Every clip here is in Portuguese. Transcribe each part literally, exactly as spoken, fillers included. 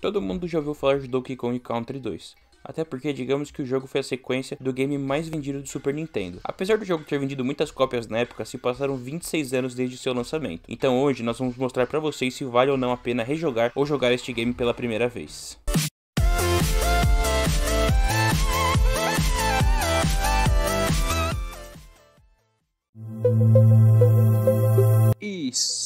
Todo mundo já ouviu falar de Donkey Kong Country dois. Até porque digamos que o jogo foi a sequência do game mais vendido do Super Nintendo. Apesar do jogo ter vendido muitas cópias na época, se passaram vinte e seis anos desde seu lançamento. Então hoje nós vamos mostrar pra vocês se vale ou não a pena rejogar ou jogar este game pela primeira vez. E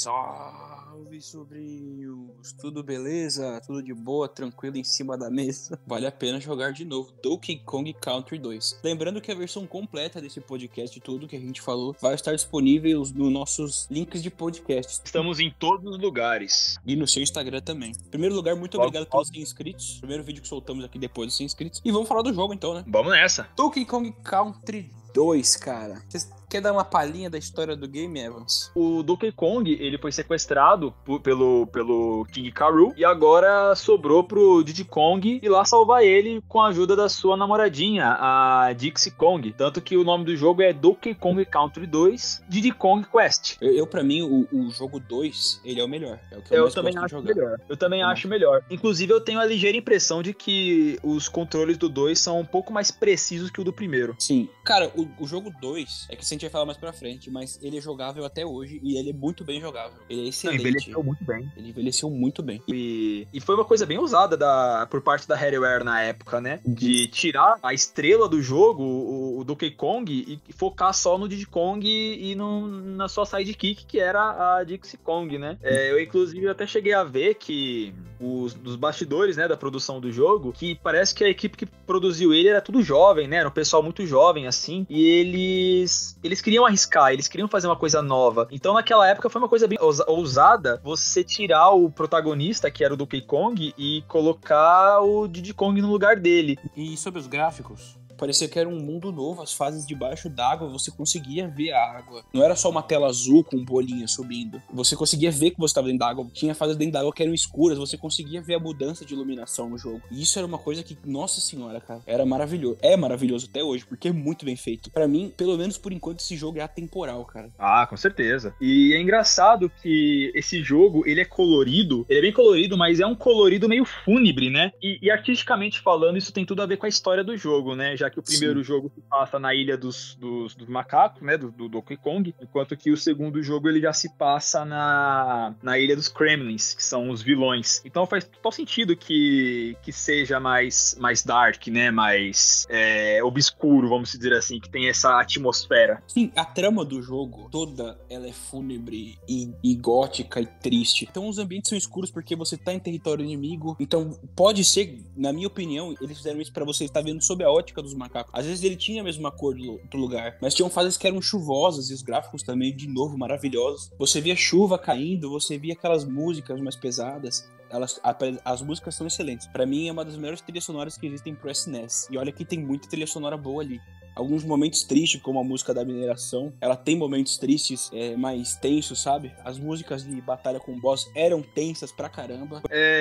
salve, sobrinhos! Tudo beleza? Tudo de boa, tranquilo em cima da mesa? Vale a pena jogar de novo Donkey Kong Country dois. Lembrando que a versão completa desse podcast e tudo que a gente falou vai estar disponível nos nossos links de podcast. Estamos em todos os lugares. E no seu Instagram também. Em primeiro lugar, muito Vamos, obrigado pelos cem inscritos. Primeiro vídeo que soltamos aqui depois dos cem inscritos. E vamos falar do jogo então, né? Vamos nessa. Donkey Kong Country dois, cara. Vocês quer dar uma palhinha da história do game, Evans? O Donkey Kong, ele foi sequestrado por, pelo, pelo King K. Rool e agora sobrou pro Diddy Kong ir lá salvar ele com a ajuda da sua namoradinha, a Dixie Kong. Tanto que o nome do jogo é Donkey Kong Country dois Diddy Kong Quest. Eu, eu pra mim, o, o jogo dois, ele é o melhor. É o que eu, Eu mais também gosto acho de jogar. melhor. Eu também Como? acho melhor. Inclusive, eu tenho a ligeira impressão de que os controles do dois são um pouco mais precisos que o do primeiro. Sim. Cara, o, o jogo dois, é que a gente vai falar mais pra frente, mas ele é jogável até hoje e ele é muito bem jogável. Ele é excelente. Não, envelheceu muito bem. Ele envelheceu muito bem. E, e foi uma coisa bem usada da, por parte da Rareware na época, né? De tirar a estrela do jogo, o, o Donkey Kong, e, e focar só no Diddy Kong e, e no, na sua sidekick, que era a Dixie Kong, né? É, eu, inclusive, até cheguei a ver que os dos bastidores, né, da produção do jogo, que parece que a equipe que produziu ele era tudo jovem, né? Era um pessoal muito jovem, assim, e eles, eles queriam arriscar, eles queriam fazer uma coisa nova. Então, naquela época, foi uma coisa bem ousada você tirar o protagonista, que era o Donkey Kong, e colocar o Diddy Kong no lugar dele. E sobre os gráficos? Parecia que era um mundo novo, as fases debaixo d'água, você conseguia ver a água. Não era só uma tela azul com bolinha subindo. Você conseguia ver que você estava dentro d'água. Tinha fases dentro d'água que eram escuras, você conseguia ver a mudança de iluminação no jogo. E isso era uma coisa que, nossa senhora, cara, era maravilhoso. É maravilhoso até hoje, porque é muito bem feito. Pra mim, pelo menos por enquanto, esse jogo é atemporal, cara. Ah, com certeza. E é engraçado que esse jogo, ele é colorido, ele é bem colorido, mas é um colorido meio fúnebre, né? E, e artisticamente falando, isso tem tudo a ver com a história do jogo, né? Já que o primeiro Sim. jogo se passa na ilha dos, dos, dos macacos, né, do, do Donkey Kong, enquanto que o segundo jogo ele já se passa na, na ilha dos Kremlins, que são os vilões. Então faz total sentido que, que seja mais, mais dark, né, mais é, obscuro, vamos dizer assim, que tem essa atmosfera. Sim, a trama do jogo toda, ela é fúnebre e, e gótica e triste. Então os ambientes são escuros porque você tá em território inimigo, então pode ser, na minha opinião, eles fizeram isso pra você estar vendo sob a ótica dos macacos. Às vezes ele tinha a mesma cor do, do lugar, mas tinham fases que eram chuvosas e os gráficos também, de novo, maravilhosos. Você via chuva caindo, você via aquelas músicas mais pesadas. Elas, a, as músicas são excelentes. Pra mim é uma das melhores trilhas sonoras que existem pro S N E S. E olha que tem muita trilha sonora boa ali. Alguns momentos tristes, como a música da mineração, ela tem momentos tristes, é, mais tensos, sabe? As músicas de batalha com o boss eram tensas pra caramba.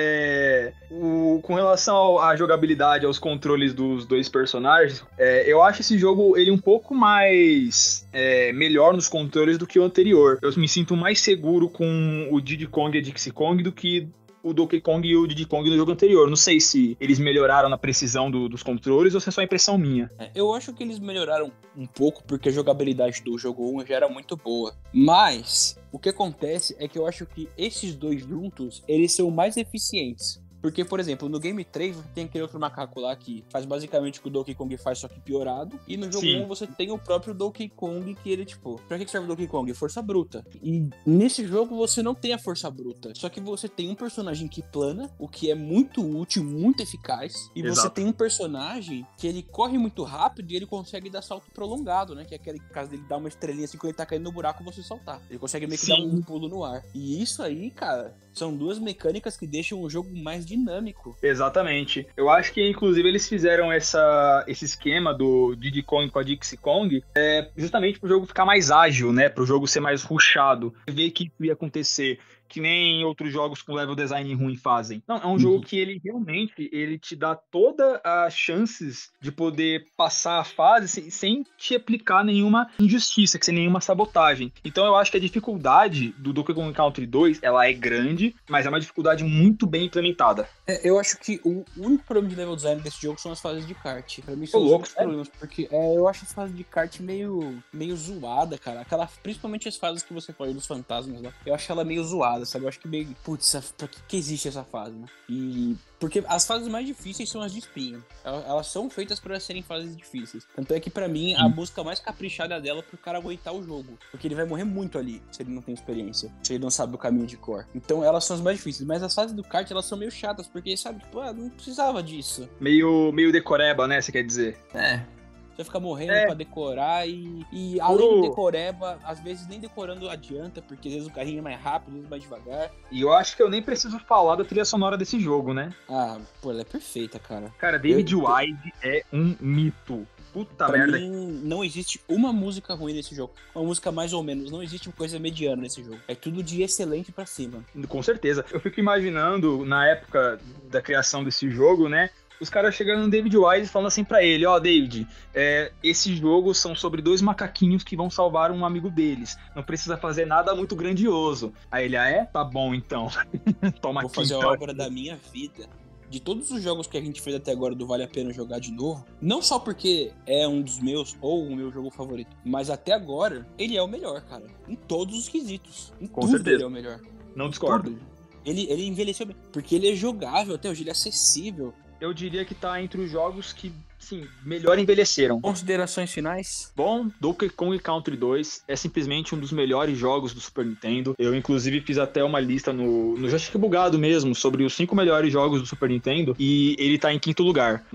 É, o, com relação à jogabilidade, aos controles dos dois personagens, é, eu acho esse jogo ele um pouco mais é, melhor nos controles do que o anterior. Eu me sinto mais seguro com o Diddy Kong e a Dixie Kong do que o Donkey Kong e o Diddy Kong no jogo anterior. Não sei se eles melhoraram na precisão do, dos controles ou se é só impressão minha. É, eu acho que eles melhoraram um pouco porque a jogabilidade do jogo um já era muito boa. Mas o que acontece é que eu acho que esses dois juntos, eles são mais eficientes. Porque, por exemplo, no Game três você tem aquele outro macaco lá que faz basicamente o que o Donkey Kong faz, só que piorado. E no jogo Sim. um você tem o próprio Donkey Kong, que ele, tipo... Pra que serve o Donkey Kong? Força bruta. E nesse jogo você não tem a força bruta. Só que você tem um personagem que plana, o que é muito útil, muito eficaz. E Exato. Você tem um personagem que ele corre muito rápido e ele consegue dar salto prolongado, né? Que é aquele caso dele dar uma estrelinha assim, quando ele tá caindo no buraco, você saltar. Ele consegue meio que Sim. dar um pulo no ar. E isso aí, cara, são duas mecânicas que deixam o jogo mais dinâmico. Exatamente. Eu acho que, inclusive, eles fizeram essa, esse esquema do Diddy Kong com a Dixie Kong é, justamente pro jogo ficar mais ágil, né? Pro jogo ser mais rushado. Ver que ia acontecer que nem outros jogos com level design ruim fazem. Não, é um Uhum. jogo que ele realmente ele te dá todas as chances de poder passar a fase sem, sem te aplicar nenhuma injustiça, sem nenhuma sabotagem. Então eu acho que a dificuldade do Donkey Kong Country dois, ela é grande, mas é uma dificuldade muito bem implementada. É, eu acho que o único problema de level design desse jogo são as fases de kart. Pra mim são Ô, os louco, únicos problemas, porque é, eu acho as fases de kart meio, meio zoada, cara. Aquela, principalmente as fases que você falou dos fantasmas lá. Eu acho ela meio zoada, sabe? Eu acho que meio, putz, pra que, que existe essa fase, né? E... Porque as fases mais difíceis são as de espinho. Elas são feitas para serem fases difíceis. Tanto é que, pra mim, a busca mais caprichada dela é pro cara aguentar o jogo. Porque ele vai morrer muito ali, se ele não tem experiência. Se ele não sabe o caminho de cor. Então, elas são as mais difíceis. Mas as fases do kart, elas são meio chatas. Porque, sabe, tipo, ah, não precisava disso. Meio, meio decoreba, né, você quer dizer? É. Você fica morrendo É. pra decorar e, e além Puro- do decoreba, às vezes nem decorando adianta, porque às vezes o carrinho é mais rápido, às vezes mais devagar. E eu acho que eu nem preciso falar da trilha sonora desse jogo, né? Ah, pô, ela é perfeita, cara. Cara, David Eu- Wise é um mito. Puta Pra merda. mim, não existe uma música ruim nesse jogo. Uma música mais ou menos. Não existe coisa mediana nesse jogo. É tudo de excelente pra cima. Com certeza. Eu fico imaginando, na época da criação desse jogo, né? Os caras chegando no David Wise falando assim pra ele, ó, David, é, esses jogos são sobre dois macaquinhos que vão salvar um amigo deles. Não precisa fazer nada muito grandioso. Aí ele, ah, é? Tá bom, então. Toma Vou aqui, fazer a então. obra da minha vida. De todos os jogos que a gente fez até agora do Vale a Pena Jogar de Novo, não só porque é um dos meus ou o meu jogo favorito, mas até agora, ele é o melhor, cara. Em todos os quesitos. Em Com tudo certeza. ele é o melhor. Não discordo. Tudo. Ele, ele envelheceu bem. Porque ele é jogável até hoje, ele é acessível. Eu diria que tá entre os jogos que, sim, melhor envelheceram. Considerações finais? Bom, Donkey Kong Country dois é simplesmente um dos melhores jogos do Super Nintendo. Eu, inclusive, fiz até uma lista no, no Joystick Bugado mesmo, sobre os cinco melhores jogos do Super Nintendo, e ele tá em quinto lugar.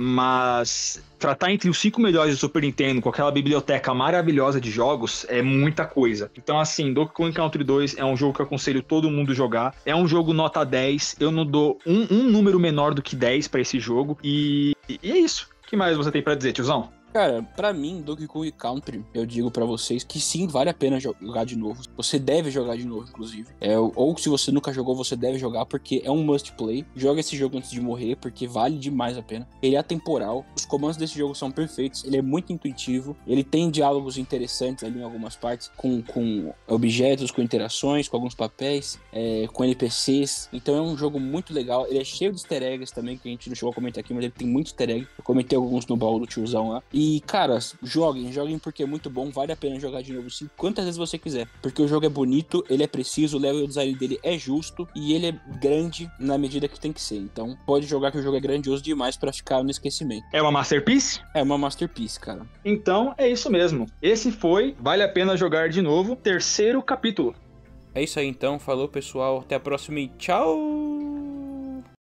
Mas tratar entre os cinco melhores do Super Nintendo com aquela biblioteca maravilhosa de jogos é muita coisa. Então, assim, Donkey Kong Country dois é um jogo que eu aconselho todo mundo jogar. É um jogo nota dez, eu não dou um, um número menor do que dez pra esse jogo, e, e é isso. O que mais você tem pra dizer, tiozão? Cara, pra mim, Donkey Kong Country, eu digo pra vocês que sim, vale a pena jogar de novo. Você deve jogar de novo, inclusive. É, ou se você nunca jogou, você deve jogar, porque é um must play. Joga esse jogo antes de morrer, porque vale demais a pena. Ele é atemporal, os comandos desse jogo são perfeitos, ele é muito intuitivo, ele tem diálogos interessantes ali em algumas partes, com, com objetos, com interações, com alguns papéis, é, com N P Cs. Então é um jogo muito legal, ele é cheio de easter eggs também, que a gente não chegou a comentar aqui, mas ele tem muito easter egg. Eu comentei alguns no baú do tiozão lá. E, cara, joguem, joguem porque é muito bom, vale a pena jogar de novo sim, quantas vezes você quiser. Porque o jogo é bonito, ele é preciso, o level design dele é justo e ele é grande na medida que tem que ser. Então, pode jogar que o jogo é grandioso demais pra ficar no esquecimento. É uma masterpiece? É uma masterpiece, cara. Então, é isso mesmo. Esse foi Vale a Pena Jogar de Novo, terceiro capítulo. É isso aí então, falou pessoal, até a próxima e tchau!